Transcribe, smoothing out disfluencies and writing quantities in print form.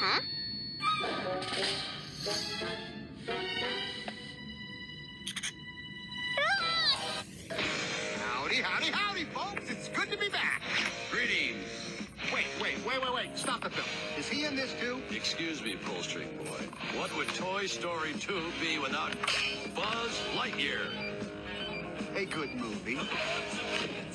Huh? Howdy, folks. It's good to be back. Greetings. Wait. Stop the film. Is he in this too? Excuse me, Pull String Boy. What would Toy Story 2 be without Buzz Lightyear? A good movie.